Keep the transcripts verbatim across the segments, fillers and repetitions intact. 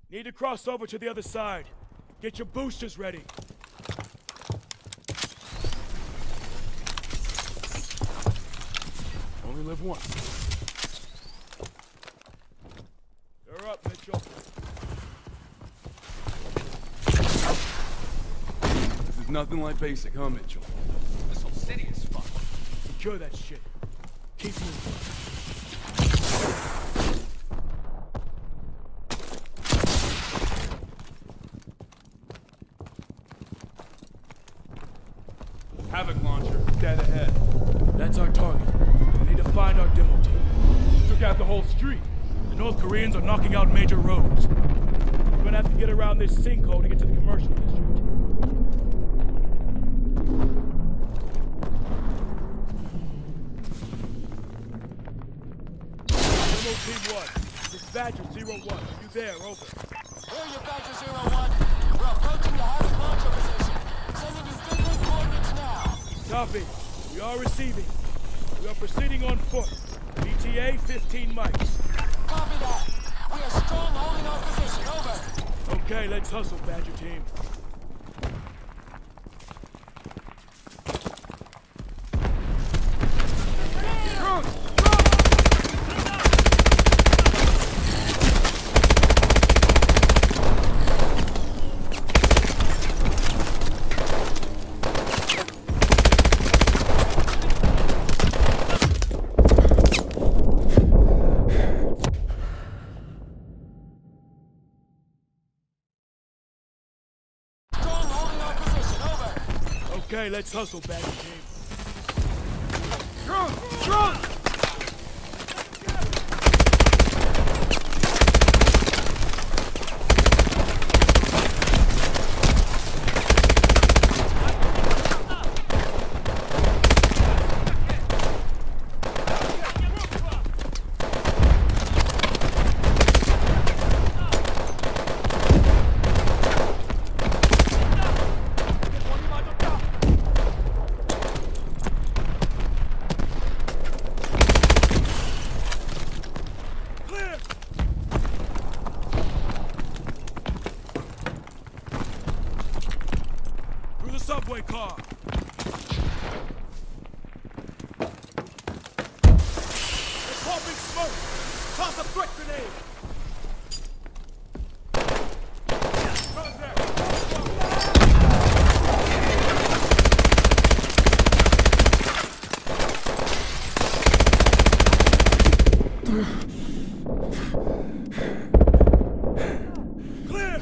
Need to cross over to the other side. Get your boosters ready. Only live once. You're up, Mitchell. This is nothing like basic, huh, Mitchell? This whole city is fucked. Secure that shit. Keep moving. Havoc launcher, dead ahead. That's our target. We need to find our demo team. Took out the whole street. The North Koreans are knocking out major roads. We're gonna have to get around this sinkhole to get to the commercial district. Demo Team one, this is Badger zero one. Are you there? Over. Here you Badger zero one. We're approaching the Havoc launcher position. Sending you visual coordinates now. Copy. We are receiving. We are proceeding on foot. E T A fifteen mics. Copy that. We are strong holding our position. Over. Okay, let's hustle, Badger team. Okay, let's hustle, Badger team. Drone! Drone! Subway car. They're popping smoke. Toss a threat grenade. Clear.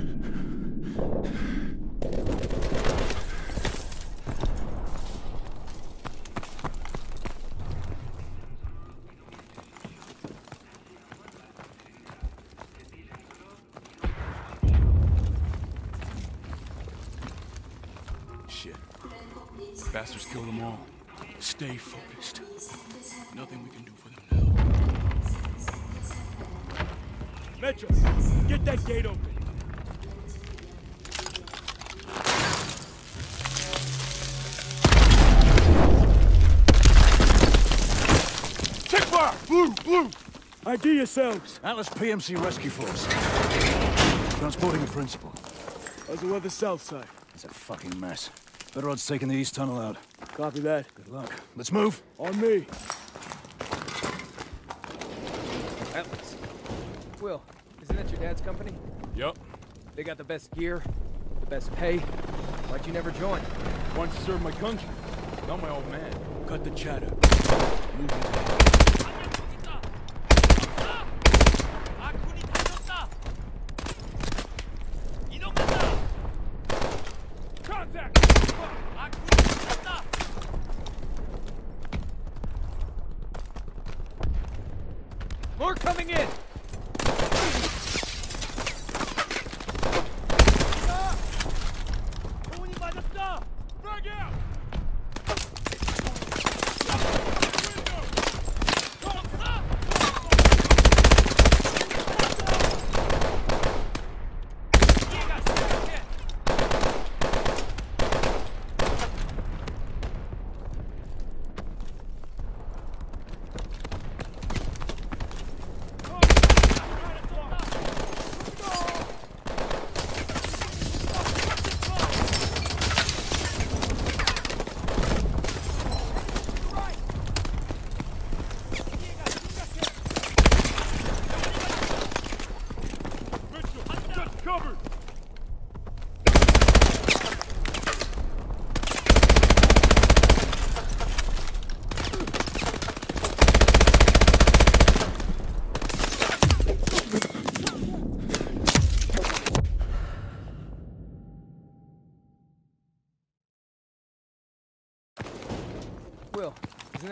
Shit. Bastards killed them all. Stay focused. Nothing we can do for them now. Metro, get that gate open. Check fire! Blue! Blue! I D yourselves. Atlas P M C Rescue Force. Transporting a principal. How's the weather south side? It's a fucking mess. Better odds taking the east tunnel out. Copy that. Good luck. Let's move. On me. Atlas. Will, isn't that your dad's company? Yup. They got the best gear, the best pay. Why'd you never join? Wanted to serve my country. Not my old man. Cut the chatter. Move it. More coming in!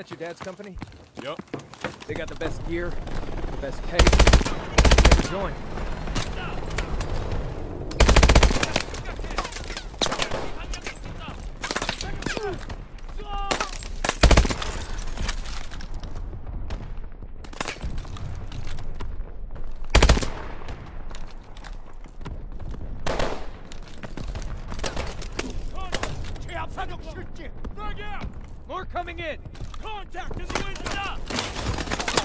that your dad's company? Yup. They got the best gear, the best pay. Never join. More coming in! Contact in the window!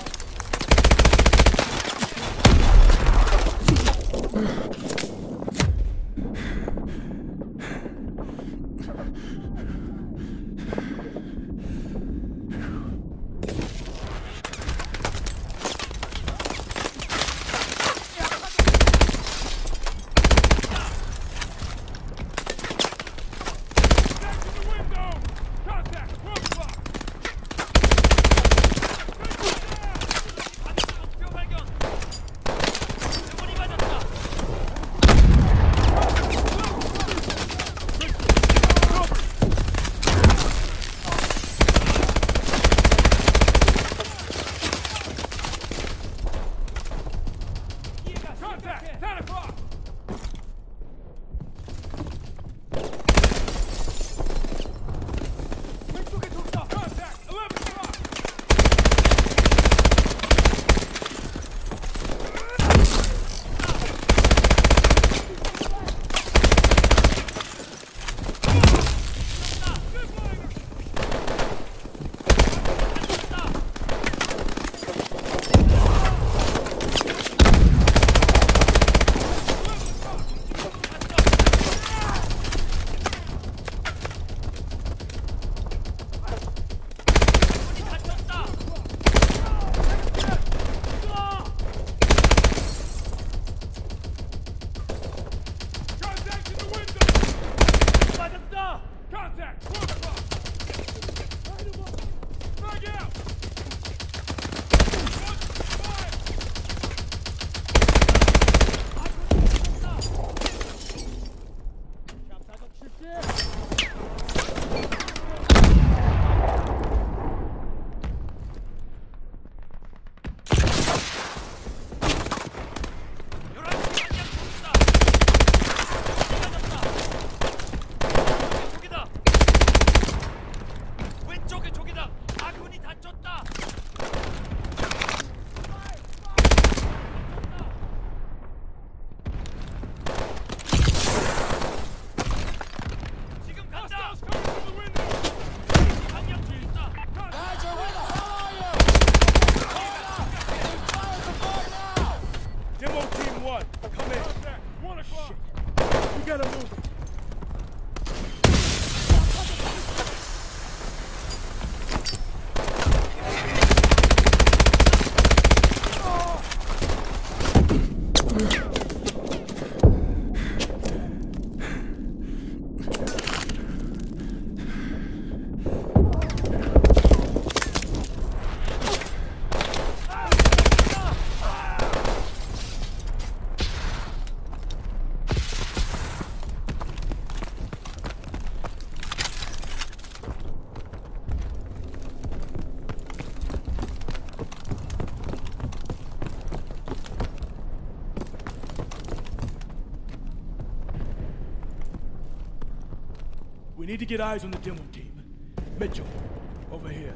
We need to get eyes on the demo team. Mitchell, over here.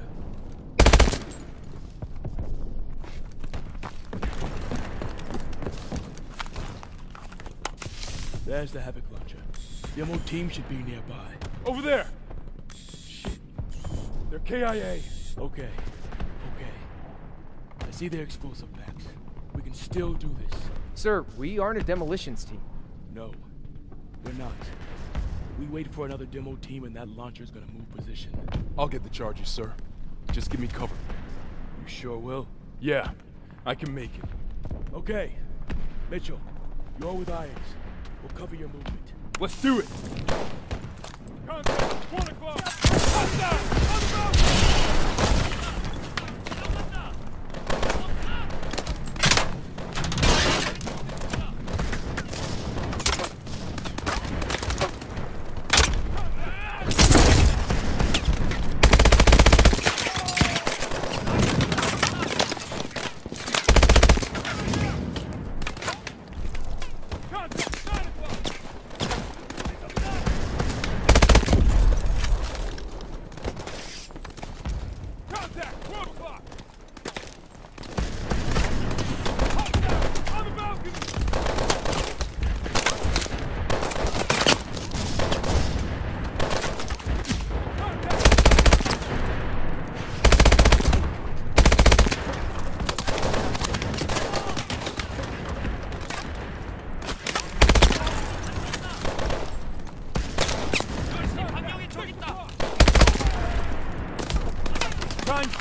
There's the Havoc launcher. Demo team should be nearby. Over there! Shit. They're K I A. Okay. Okay. I see their explosive packs. We can still do this. Sir, we aren't a demolitions team. No, we're not. We wait for another demo team and that launcher's gonna move position. I'll get the charges, sir. Just give me cover. You sure will? Yeah, I can make it. Okay. Mitchell, you're with Irons. We'll cover your movement. Let's do it! Contact! One o'clock! Hostile! On the mountain!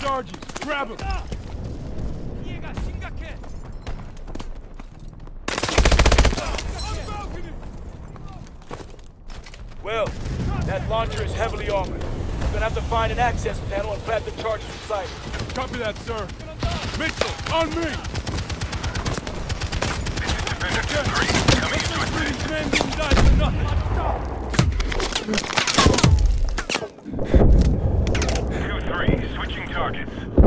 charges. Grab him. Well, that launcher is heavily armored. We're gonna have to find an access panel and grab the charges inside it. Copy that, sir. Mitchell, on me! This is Defender two three, coming into assist. These men didn't die for nothing. two three, switching targets.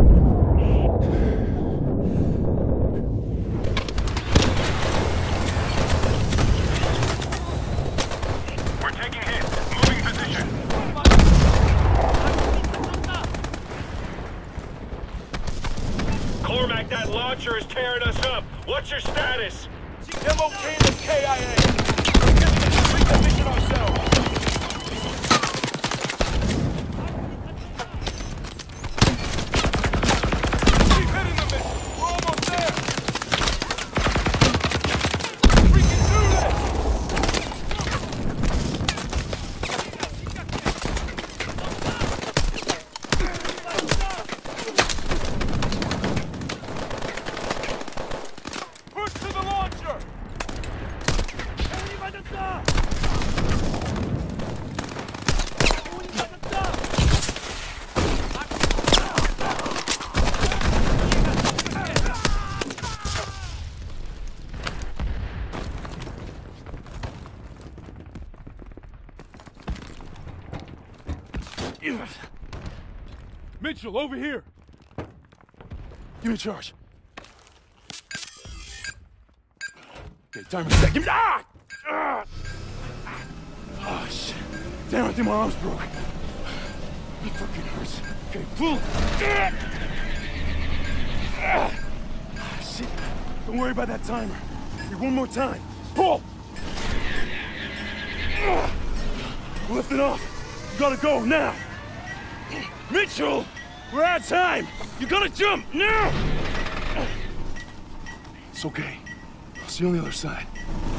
We're taking hits. Moving position. Cormac, that launcher is tearing us up. What's your status? Demo team is K I A. We're just gonna complete the mission ourselves. Keep hitting the mission. We're almost there. We can do this. Push to the launcher. Mitchell, over here. Give me charge. Okay, timer set. Give me. Ah! Ah! Oh, shit. Damn, I think my arm's broke. It fucking hurts. Okay, pull. Ah! Ah, shit. Don't worry about that timer. Hey, one more time. Pull! Ah! Lift it off. You gotta go now. Mitchell! We're out of time! You gotta jump now! It's okay. I'll see you on the other side.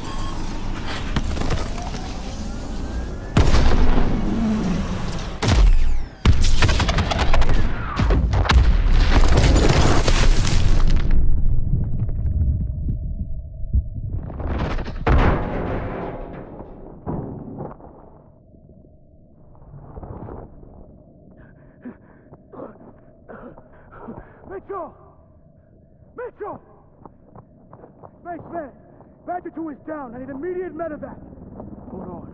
Mitchell! Mitchell! Spaceman! Badger two is down. I need immediate medevac. Hold on.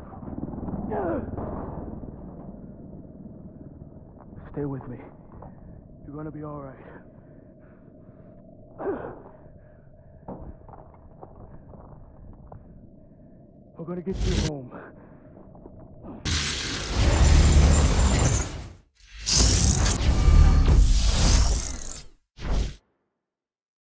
Stay with me. You're gonna be all right. We're gonna get you home.